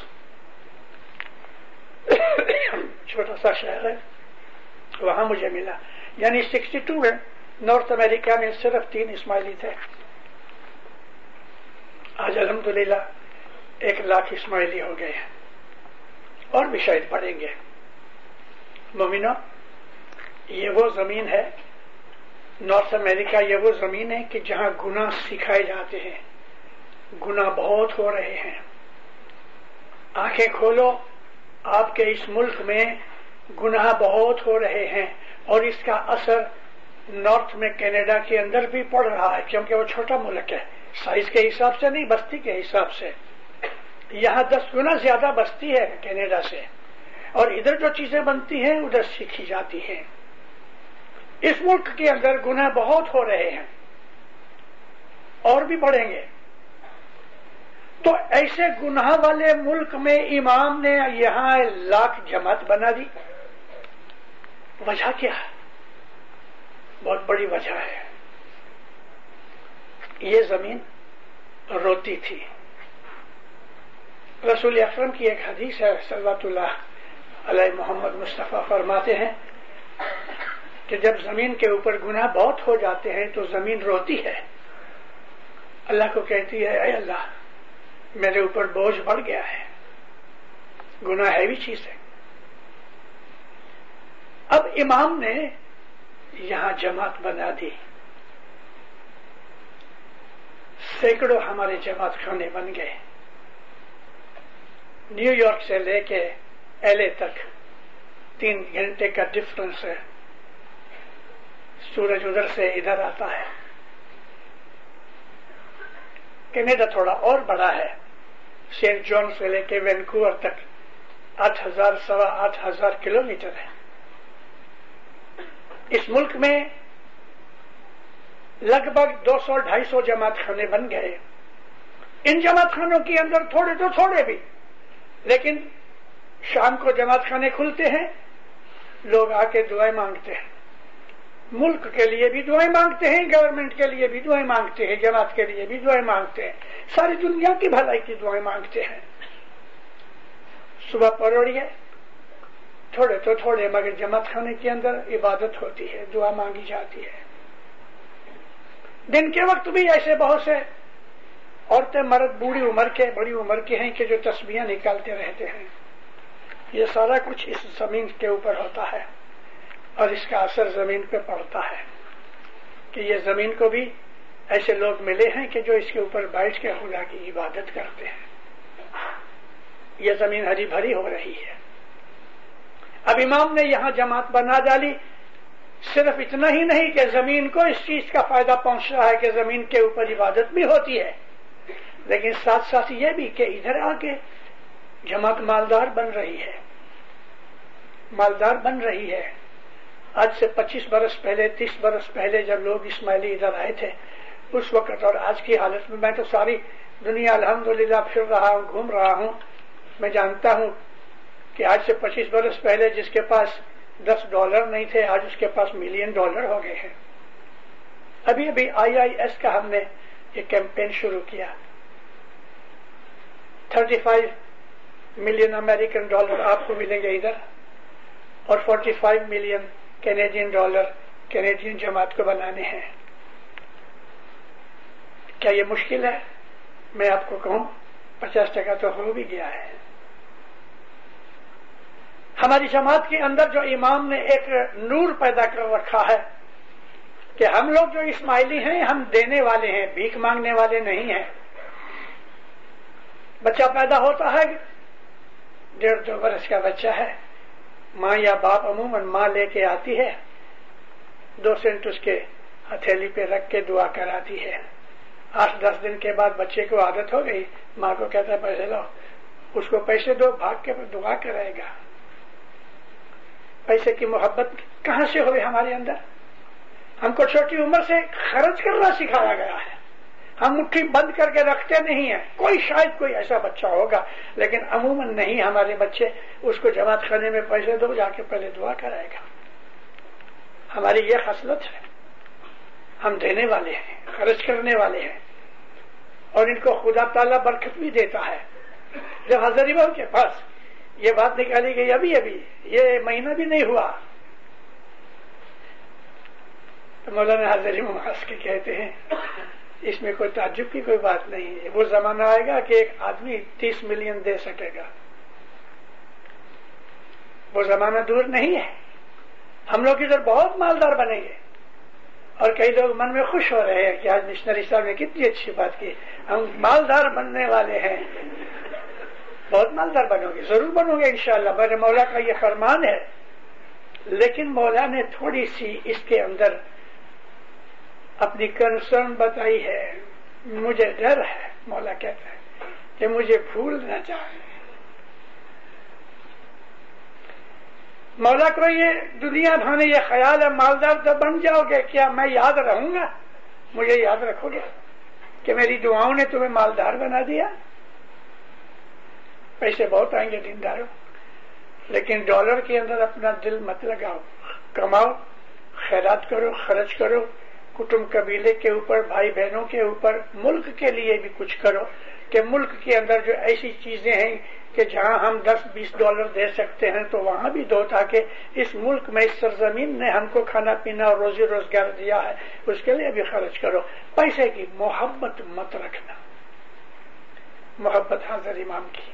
چھوٹا سا شہر ہے وہاں مجھے ملا. یعنی سکسٹی ٹو میں نارتھ امریکہ میں صرف تین اسماعیلی تھے. آج الحمدللہ ایک لاکھ اسماعیلی ہو گئے ہیں، اور بھی شاید بڑھیں گے. مومنو، یہ وہ زمین ہے نارتھ امریکہ، یہ وہ زمین ہے کہ جہاں گناہ سکھائے جاتے ہیں. گناہ بہت ہو رہے ہیں. آنکھیں کھولو، آپ کے اس ملک میں گناہ بہت ہو رہے ہیں، اور اس کا اثر نارتھ میں کینیڈا کے اندر بھی پڑ رہا ہے، کیونکہ وہ چھوٹا ملک ہے، سائز کے حساب سے نہیں، بستی کے حساب سے. یہاں دس گنا زیادہ بستی ہے کینیڈا سے، اور ادھر جو چیزیں بنتی ہیں ادھر سیکھی جاتی ہیں. اس ملک کے اندر گناہ بہت ہو رہے ہیں اور بھی بڑھیں گے. تو ایسے گناہ والے ملک میں امام نے یہاں لاکھ جماعت بنا دی. وجہ کیا ہے؟ بہت بڑی وجہ ہے. یہ زمین روتی تھی. رسول اکرم کی ایک حدیث ہے صلی اللہ علیہ محمد مصطفیٰ فرماتے ہیں کہ جب زمین کے اوپر گناہ بہت ہو جاتے ہیں تو زمین روتی ہے. اللہ کو کہتی ہے، اے اللہ میرے اوپر بوجھ بڑھ گیا ہے. گناہ ہیوی چیز ہے. اب امام نے یہاں جماعت بنا دی. سینکڑوں ہمارے جماعت خانے بن گئے. نیو یارک سے لے کے ایل اے تک تین گھنٹے کا ڈفرنس ہے. سورج ادھر سے ادھر آتا ہے. کینیڈا تھوڑا اور بڑا ہے. سینٹ جان سے لے کے وینکوور تک آٹھ ہزار سوا آٹھ ہزار کلو میٹر ہے. اس ملک میں لگ بھگ دو سو ڈھائی سو جماعت خانے بن گئے. ان جماعت خانوں کے اندر تھوڑے تو تھوڑے بھی، لیکن شام کو جماعت خانے کھلتے ہیں، لوگ آ کے دعائیں مانگتے ہیں. ملک کے لیے بھی دعائیں مانگتے ہیں، گورنمنٹ کے لیے بھی دعائیں مانگتے ہیں، جماعت کے لیے بھی دعائیں مانگتے ہیں، ساری دنیا کی بھلائی کی دعائیں مانگتے ہیں. صبح پروڑیے تھوڑے تو تھوڑے، مگر جماعت خانے کے اندر عبادت ہوتی ہے، دعا مانگی جاتی ہے. دن کے وقت بھی ایسے بہت سے عورتیں مرد بوڑھی عمر کے بڑی عمر کے ہیں کہ جو تسبیحاں نکالتے رہتے ہیں. یہ سارا کچھ اس زمین کے اوپر ہوتا ہے، اور اس کا اثر زمین پہ پڑتا ہے کہ یہ زمین کو بھی ایسے لوگ ملے ہیں کہ جو اس کے اوپر بیٹھ کے خدا کی عبادت کرتے ہیں. یہ زمین ہری بھری ہو رہی ہے. اب امام نے یہاں جماعت بنا ڈالی. صرف اتنا ہی نہیں کہ زمین کو اس چیز کا فائدہ پہنچ رہا ہے کہ زمین کے اوپر عبادت بھی ہوتی ہے، لیکن ساتھ ساتھ یہ بھی کہ ادھر آ کے جماعت مالدار بن رہی ہے، مالدار بن رہی ہے۔ آج سے پچیس برس پہلے، تیس برس پہلے جب لوگ اسماعیلی ادھر آئے تھے اس وقت اور آج کی حالت میں، میں تو ساری دنیا الحمدللہ پھر رہا ہوں، گھوم رہا ہوں، میں جانتا ہوں کہ آج سے پچیس برس پہلے جس کے پاس دس ڈالر نہیں تھے آج اس کے پاس ملین ڈالر ہو گئے ہیں۔ ابھی ابھی آئی آئی ایس کا ہم نے یہ کیمپین شروع کیا، thirty five million American dollar آپ کو ملیں گے ادھر، اور forty five million Canadian dollar Canadian جماعت کو بنانے ہیں۔ کیا یہ مشکل ہے؟ میں آپ کو کہوں پچاس ٹکا تو ہو بھی گیا ہے۔ ہماری جماعت کے اندر جو امام نے ایک نور پیدا کر رکھا ہے کہ ہم لوگ جو اسماعیلی ہیں ہم دینے والے ہیں، بھیک مانگنے والے نہیں ہیں۔ بچہ پیدا ہوتا ہے، ڈیڑھ دو برس کا بچہ ہے، ماں یا باپ عموماً ماں لے کے آتی ہے، دو سینٹ اس کے ہتھیلی پہ رکھ کے دعا کراتی ہے۔ آٹھ دس دن کے بعد بچے کو عادت ہو گئی، ماں کو کہتا ہے پیسے لاؤ، اس کو پیسے دو، بھاگ کے دعا کرائے گا۔ پیسے کی محبت کہاں سے ہوئی ہمارے اندر؟ ہم کو چھوٹی عمر سے خرچ کرنا سکھایا گیا ہے، ہم مٹھی بند کر کے رکھتے نہیں ہیں۔ کوئی شاید کوئی ایسا بچہ ہوگا لیکن عموماً نہیں، ہمارے بچے اس کو جماعت خانے میں پیسے دو، جا کے پہلے دعا کرائے گا۔ ہماری یہ خصلت ہے، ہم دینے والے ہیں، خرچ کرنے والے ہیں، اور ان کو خدا تعالیٰ برکت بھی دیتا ہے۔ جب حضرت امام کے پاس یہ بات نکالی گئی، ابھی ابھی یہ مہینہ بھی نہیں ہوا، تو مولانا حضرت امام ہنس کے کہتے ہیں اس میں کوئی تعجب کی کوئی بات نہیں ہے، وہ زمانہ آئے گا کہ ایک آدمی تیس ملین دے سکے گا، وہ زمانہ دور نہیں ہے۔ ہم لوگ ادھر بہت مالدار بنیں گے، اور کئی لوگ من میں خوش ہو رہے ہیں کہ آج مشنری صاحب نے کتنی اچھی بات کی، ہم مالدار بننے والے ہیں، بہت مالدار بنو گے، ضرور بنو گے انشاءاللہ، میرے مولا کا یہ فرمان ہے۔ لیکن مولا نے تھوڑی سی اس کے اندر اپنی کنسرن بتائی ہے، مجھے ڈر ہے، مولا کہتا ہے کہ مجھے بھول نہ جائے۔ مولا کو یہ دنیا بھر میں یہ خیال ہے مالدار تو بن جاؤ گے، کیا میں یاد رہوں گا؟ مجھے یاد رکھو گے کہ میری دعاؤں نے تمہیں مالدار بنا دیا؟ پیسے بہت آئیں گے دینداروں، لیکن ڈالر کے اندر اپنا دل مت لگاؤ، کماؤ، خیرات کرو، خرچ کرو، کٹمب قبیلے کے اوپر، بھائی بہنوں کے اوپر، ملک کے لیے بھی کچھ کرو، کہ ملک کے اندر جو ایسی چیزیں ہیں کہ جہاں ہم دس بیس ڈالر دے سکتے ہیں تو وہاں بھی دو، تاکہ اس ملک میں، اس سرزمین نے ہم کو کھانا پینا اور روزی روزگار دیا ہے، اس کے لیے بھی خرچ کرو۔ پیسے کی محبت مت رکھنا، محبت حضرت امام کی۔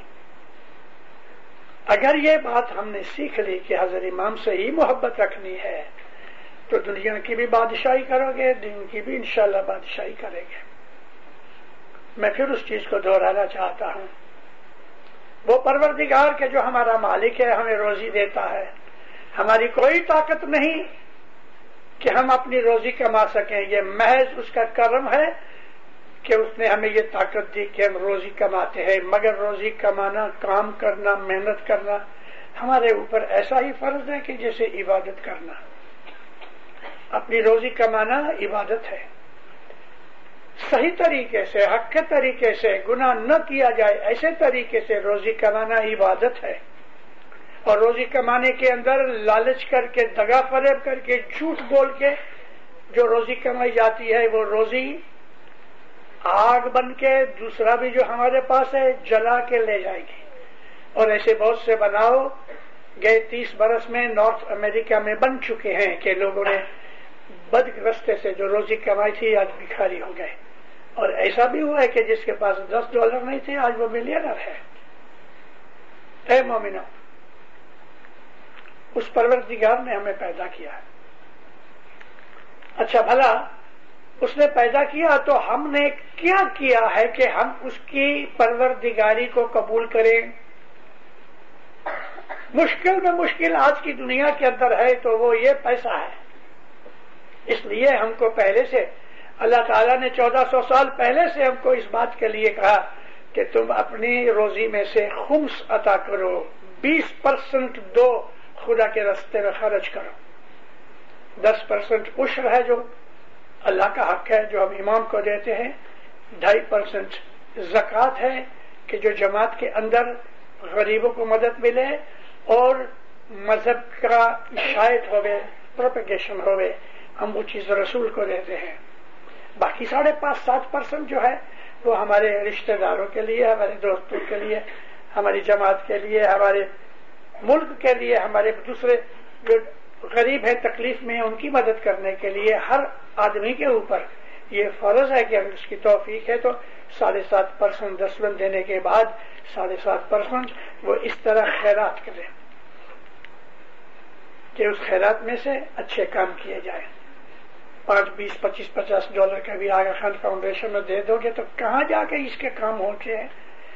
اگر یہ بات ہم نے سیکھ لی کہ حضرت امام سے ہی محبت رکھنی ہے تو دنیا کی بھی بادشاہی کرو گے، دین کی بھی انشاءاللہ بادشاہی کریں گے۔ میں پھر اس چیز کو دہرانا چاہتا ہوں، وہ پروردگار کے جو ہمارا مالک ہے، ہمیں روزی دیتا ہے، ہماری کوئی طاقت نہیں کہ ہم اپنی روزی کما سکیں، یہ محض اس کا کرم ہے کہ اس نے ہمیں یہ طاقت دی کہ ہم روزی کماتے ہیں۔ مگر روزی کمانا، کام کرنا، محنت کرنا ہمارے اوپر ایسا ہی فرض ہے کہ جیسے عبادت کرنا۔ اپنی روزی کمانا عبادت ہے، صحیح طریقے سے، حق کے طریقے سے، گناہ نہ کیا جائے ایسے طریقے سے روزی کمانا عبادت ہے۔ اور روزی کمانے کے اندر لالچ کر کے، دغا فریب کر کے، جھوٹ بول کے جو روزی کمائی جاتی ہے وہ روزی آگ بن کے دوسرا بھی جو ہمارے پاس ہے جلا کے لے جائے گی۔ اور ایسے بہت سے بناؤ گئے تیس برس میں نارتھ امریکہ میں بن چکے ہیں کہ لوگوں نے بد رستے سے جو روزی کمائی تھی آج بھکاری ہو گئے، اور ایسا بھی ہوا ہے کہ جس کے پاس دس ڈالر نہیں تھے آج وہ ملینر ہے۔ اے مومنو، اس پروردگار نے ہمیں پیدا کیا ہے، اچھا بھلا اس نے پیدا کیا تو ہم نے کیا کیا ہے کہ ہم اس کی پروردگاری کو قبول کریں؟ مشکل میں مشکل آج کی دنیا کے اندر ہے تو وہ یہ پیسہ ہے۔ اس لیے ہم کو پہلے سے اللہ تعالیٰ نے چودہ سو سال پہلے سے ہم کو اس بات کے لیے کہا کہ تم اپنی روزی میں سے خمس عطا کرو، بیس پرسنٹ دو خدا کے راستے میں خرچ کرو، دس پرسنٹ عشر ہے جو اللہ کا حق ہے جو ہم امام کو دیتے ہیں، ڈھائی پرسنٹ زکوٰۃ ہے کہ جو جماعت کے اندر غریبوں کو مدد ملے اور مذہب کا اشاعت ہوئے، پروپیگیشن ہوئے، ہم وہ چیز رسول کو دیتے ہیں۔ باقی ساڑھے پانچ سات پرسنٹ جو ہے وہ ہمارے رشتہ داروں کے لیے، ہمارے دوستوں کے لیے، ہماری جماعت کے لیے، ہمارے ملک کے لیے، ہمارے دوسرے جو غریب ہیں تکلیف میں ان کی مدد کرنے کے لیے ہر آدمی کے اوپر یہ فرض ہے کہ اگر اس کی توفیق ہے تو ساڑھے سات پرسنٹ دسوند دینے کے بعد ساڑھے سات پرسنٹ وہ اس طرح خیرات کرے کہ اس خیرات میں سے اچھے کام کیے جائیں۔ پانچ بیس پچیس پچاس ڈالر کا بھی آغا خان فاؤنڈیشن میں دے دو گے تو کہاں جا کے اس کے کام ہوتے ہیں؟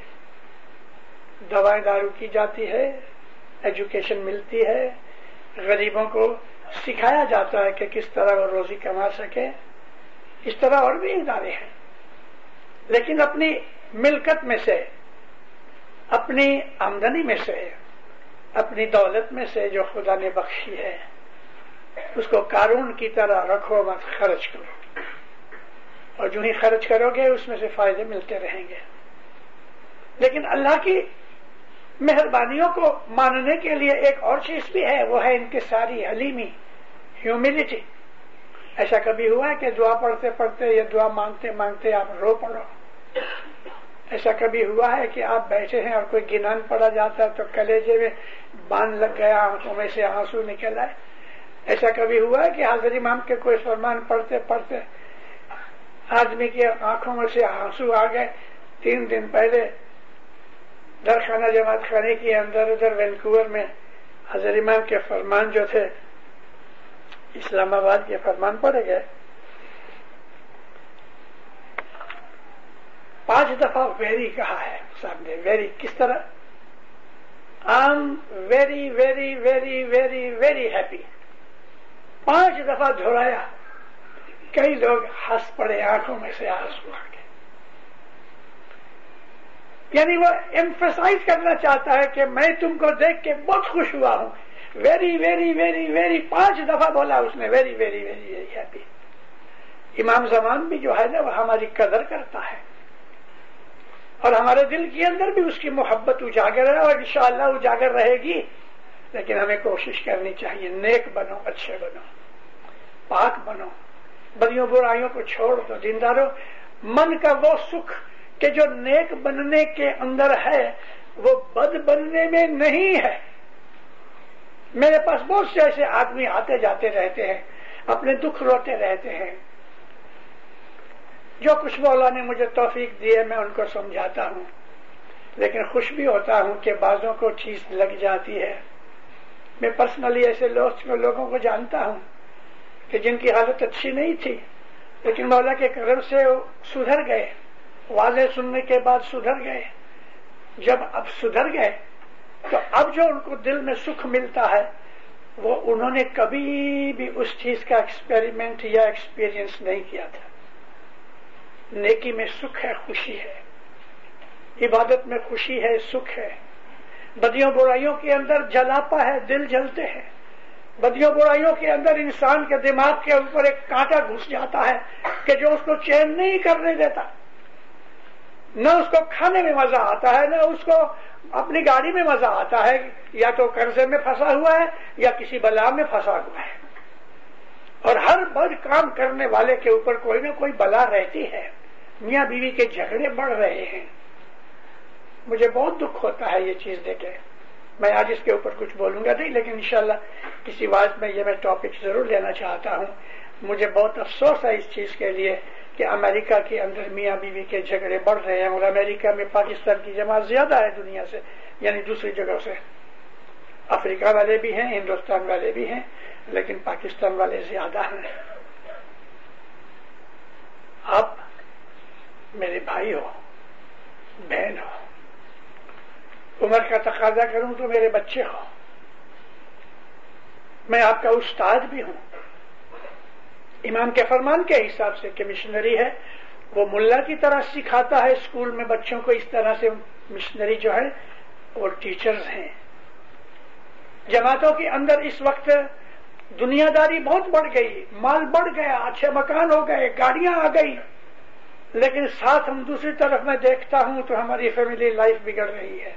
دوائیں دارو کی جاتی ہے، ایجوکیشن ملتی ہے، غریبوں کو سکھایا جاتا ہے کہ کس طرح وہ روزی کما سکے، اس طرح اور بھی ادارے ہیں۔ لیکن اپنی ملکت میں سے، اپنی آمدنی میں سے، اپنی دولت میں سے جو خدا نے بخشی ہے اس کو قارون کی طرح رکھو مت، خرچ کرو، اور جو ہی خرچ کرو گے اس میں سے فائدے ملتے رہیں گے۔ لیکن اللہ کی مہربانیوں کو ماننے کے لیے ایک اور چیز بھی ہے، وہ ہے انکساری، حلیمی، ہیوملٹی۔ ایسا کبھی ہوا ہے کہ دعا پڑھتے پڑھتے یا دعا مانگتے مانگتے آپ رو پڑو؟ ایسا کبھی ہوا ہے کہ آپ بیٹھے ہیں اور کوئی گنان پڑا جاتا ہے تو کلیجے میں باندھ لگ گیا، آنکھوں میں سے آنسو نکل آئے؟ ایسا کبھی ہوا ہے کہ حاضر امام کے کوئی فرمان پڑھتے پڑھتے آدمی کی آنکھوں میں سے آنسو آ گئے؟ تین دن پہلے درخانہ جماعت خانے کے اندر ادھر وینکوور میں حضرت امام کے فرمان جو تھے اسلام آباد کے فرمان پڑے گئے، پانچ دفعہ ویری کہا ہے صاحب نے۔ ویری کس طرح؟ I am very very very very very happy, پانچ دفعہ دہرایا۔ کئی لوگ ہنس پڑے، آنکھوں میں سے آنسو آ گئے۔ یعنی وہ ایمفسائز کرنا چاہتا ہے کہ میں تم کو دیکھ کے بہت خوش ہوا ہوں۔ ویری ویری ویری ویری پانچ دفعہ بولا اس نے، very very very very happy. امام زمان بھی جو ہے نا وہ ہماری قدر کرتا ہے اور ہمارے دل کے اندر بھی اس کی محبت اجاگر ہے اور انشاءاللہ اجاگر رہے گی۔ لیکن ہمیں کوشش کرنی چاہیے، نیک بنو، اچھے بنو، پاک بنو، بدیوں برائیوں کو چھوڑ دو، دینداروں۔ من کا وہ سکھ کہ جو نیک بننے کے اندر ہے وہ بد بننے میں نہیں ہے۔ میرے پاس بہت سے ایسے آدمی آتے جاتے رہتے ہیں، اپنے دکھ روتے رہتے ہیں، جو کچھ مولا نے مجھے توفیق دی ہے میں ان کو سمجھاتا ہوں، لیکن خوش بھی ہوتا ہوں کہ بعضوں کو چیز لگ جاتی ہے۔ میں پرسنلی ایسے لوگوں کو جانتا ہوں کہ جن کی حالت اچھی نہیں تھی لیکن مولا کے کرم سے سدھر گئے، واضح سننے کے بعد سدھر گئے۔ جب اب سدھر گئے تو اب جو ان کو دل میں سکھ ملتا ہے وہ انہوں نے کبھی بھی اس چیز کا ایکسپیریمنٹ یا ایکسپیرینس نہیں کیا تھا۔ نیکی میں سکھ ہے، خوشی ہے، عبادت میں خوشی ہے، سکھ ہے۔ بدیوں برائیوں کے اندر جلاپا ہے، دل جلتے ہیں۔ بدیوں برائیوں کے اندر انسان کے دماغ کے اوپر ایک کانٹا گھس جاتا ہے کہ جو اس کو چین نہیں کرنے دیتا۔ نہ اس کو کھانے میں مزہ آتا ہے، نہ اس کو اپنی گاڑی میں مزہ آتا ہے، یا تو قرضے میں پھنسا ہوا ہے یا کسی بلا میں پھنسا ہوا ہے۔ اور ہر بد کام کرنے والے کے اوپر کوئی نہ کوئی بلا رہتی ہے۔ میاں بیوی کے جھگڑے بڑھ رہے ہیں، مجھے بہت دکھ ہوتا ہے یہ چیز دیکھ کے۔ میں آج اس کے اوپر کچھ بولوں گا نہیں، لیکن انشاءاللہ کسی واعظ میں یہ میں ٹاپک ضرور لینا چاہتا ہوں۔ مجھے بہت افسوس ہے اس چیز کے لیے کہ امریکہ کے اندر میاں بیوی کے جھگڑے بڑھ رہے ہیں، اور امریکہ میں پاکستان کی جماعت زیادہ ہے دنیا سے، یعنی دوسری جگہوں سے۔ افریقہ والے بھی ہیں، ہندوستان والے بھی ہیں، لیکن پاکستان والے زیادہ ہیں۔ آپ میرے بھائی ہو، بہن ہو، عمر کا تقاضا کروں تو میرے بچے ہو، میں آپ کا استاد بھی ہوں۔ امام کے فرمان کے حساب سے کہ مشنری ہے وہ ملا کی طرح سکھاتا ہے اسکول میں بچوں کو، اس طرح سے مشنری جو ہے وہ ٹیچرز ہیں. جماعتوں کے اندر اس وقت دنیا داری بہت بڑھ گئی، مال بڑھ گیا، اچھے مکان ہو گئے، گاڑیاں آ گئی، لیکن ساتھ ہم دوسری طرف میں دیکھتا ہوں تو ہماری فیملی لائف بگڑ رہی ہے.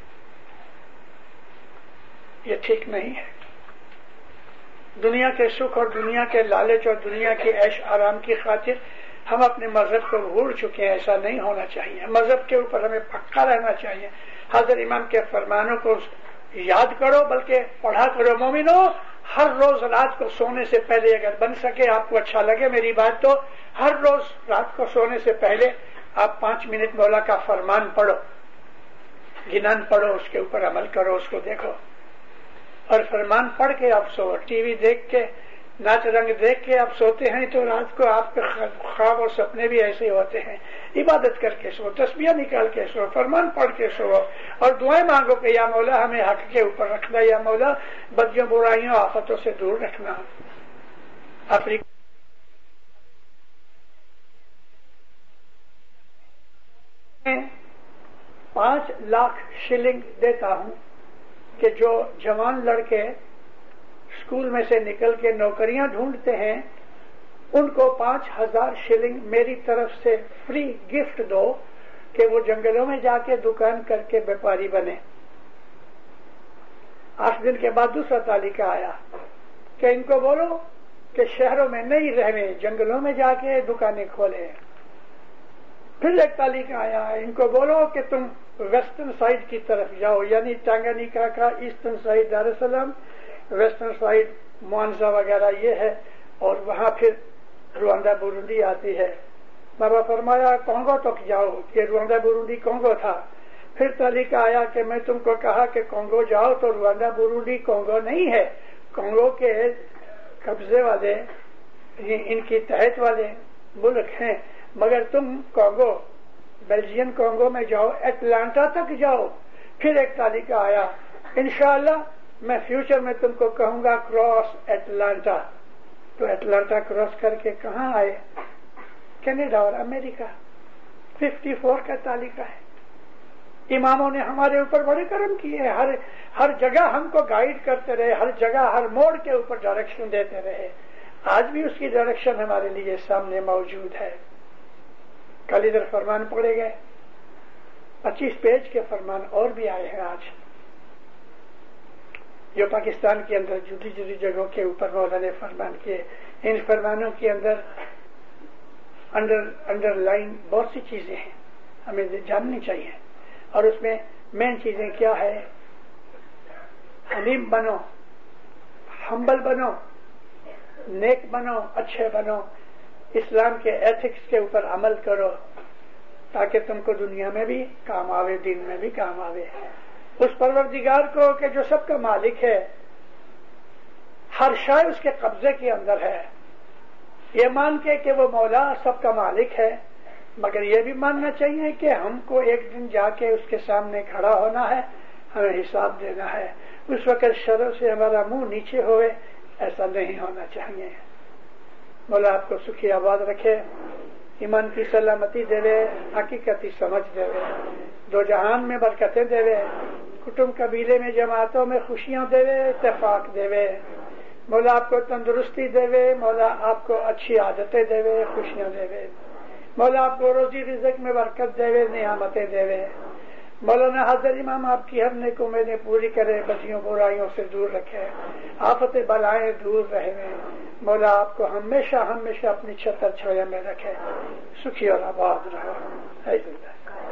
یہ ٹھیک نہیں ہے. دنیا کے سکھ اور دنیا کے لالچ اور دنیا کی عیش آرام کی خاطر ہم اپنے مذہب کو بھول چکے ہیں. ایسا نہیں ہونا چاہیے. مذہب کے اوپر ہمیں پکا رہنا چاہیے. حضرت امام کے فرمانوں کو یاد کرو، بلکہ پڑھا کرو. مومنو، ہر روز رات کو سونے سے پہلے اگر بن سکے، آپ کو اچھا لگے میری بات، تو ہر روز رات کو سونے سے پہلے آپ پانچ منٹ مولا کا فرمان پڑھو، جنان پڑھو، اس کے اوپر عمل کرو، اس کو دیکھو. اور فرمان پڑھ کے آپ سو. ٹی وی دیکھ کے، ناچ رنگ دیکھ کے آپ سوتے ہیں تو رات کو آپ کے خواب اور سپنے بھی ایسے ہوتے ہیں. عبادت کر کے سو، تسبیح نکال کے سو، فرمان پڑھ کے سو، اور دعائیں مانگو کہ یا مولا ہمیں حق کے اوپر رکھنا، یا مولا بدیوں برائیوں آفتوں سے دور رکھنا. افریقہ میں پانچ لاکھ شلنگ دیتا ہوں کہ جو جوان لڑکے اسکول میں سے نکل کے نوکریاں ڈھونڈتے ہیں ان کو پانچ ہزار شلنگ میری طرف سے فری گفٹ دو کہ وہ جنگلوں میں جا کے دکان کر کے بیپاری بنے. آٹھ دن کے بعد دوسرا تعلقہ آیا کہ ان کو بولو کہ شہروں میں نہیں رہنے، جنگلوں میں جا کے دکانیں کھولے. پھر ایک تعلقہ آیا، ان کو بولو کہ تم ویسٹرن سائڈ کی طرف جاؤ، یعنی ٹانگانیکا کا ایسٹرن سائڈ دار السلام، ویسٹرن سائڈ موانزا وغیرہ یہ ہے، اور وہاں پھر روانڈا بورونڈی آتی ہے. بابا فرمایا کانگو تک جاؤ، کہ روانڈا بورونڈی کانگو تھا. پھر تعلقہ آیا کہ میں تم کو کہا کہ کانگو جاؤ تو روانڈا بورونڈی کانگو نہیں ہے، کانگو کے قبضے والے ان کی تحت والے ملک ہیں، مگر تم کانگو بیلجین کانگو میں جاؤ، ایٹلانٹا تک جاؤ. پھر ایک تعلقہ آیا، انشاءاللہ میں فیوچر میں تم کو کہوں گا کراس ایٹلانٹا. تو ایٹلانٹا کراس کر کے کہاں آئے؟ کینیڈا اور امریکہ. ففٹی فور کا تعلقہ ہے. اماموں نے ہمارے اوپر بڑے کرم کیے، ہر ہر جگہ ہم کو گائیڈ کرتے رہے، ہر جگہ ہر موڑ کے اوپر ڈائریکشن دیتے رہے. آج بھی اس کی ڈائریکشن ہمارے لیے سامنے موجود ہے. کل ادھر فرمان پڑے گئے، پچیس پیج کے فرمان اور بھی آئے ہیں آج، جو پاکستان کے اندر جدی جدی جگہوں کے اوپر مولانا نے فرمان کیے. ان فرمانوں کے اندر انڈر انڈر لائن بہت سی چیزیں ہیں، ہمیں جاننی چاہیے. اور اس میں مین چیزیں کیا ہے؟ حلیم بنو، ہمبل بنو، نیک بنو، اچھے بنو، اسلام کے ایتھکس کے اوپر عمل کرو تاکہ تم کو دنیا میں بھی کام آوے، دین میں بھی کام آوے. اس پروردگار کو کہ جو سب کا مالک ہے، ہر شے اس کے قبضے کے اندر ہے، یہ مان کے کہ وہ مولا سب کا مالک ہے، مگر یہ بھی ماننا چاہیے کہ ہم کو ایک دن جا کے اس کے سامنے کھڑا ہونا ہے، ہمیں حساب دینا ہے. اس وقت شرم سے ہمارا منہ نیچے ہوئے، ایسا نہیں ہونا چاہیے. مولا آپ کو سکھی آباد رکھے، ایمان کی سلامتی دے، حقیقتی سمجھ دے، دو جہان میں برکتیں دے، کٹم قبیلے میں جماعتوں میں خوشیاں دے، اتفاق دے. مولا آپ کو تندرستی دے، مولا آپ کو اچھی عادتیں دے، خوشیاں دے. مولا آپ کو روزی رزق میں برکت دے، نعمتیں دے. مولانا حاضر امام آپ کی ہر نیک امیدیں پوری کرے، بدیوں برائیوں سے دور رکھے، آفت بلائیں دور رہے. مولا آپ کو ہمیشہ ہمیشہ اپنی چھتر چھایا میں رکھے. سکھی اور آباد رہو.